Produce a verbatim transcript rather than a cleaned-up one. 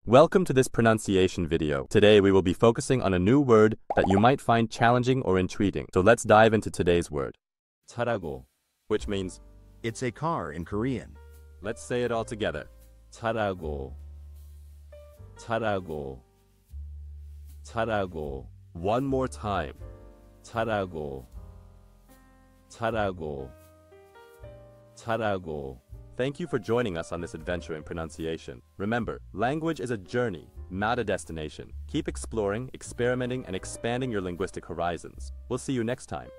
Welcome to this pronunciation video. Today we will be focusing on a new word that you might find challenging or intriguing. So let's dive into today's word. charago, which means It's a car in Korean. let's say it all together. charago, charago, charago. One more time. charago, charago, charago. Thank you for joining us on this adventure in pronunciation. Remember, language is a journey, not a destination. Keep exploring, experimenting, and expanding your linguistic horizons. We'll see you next time.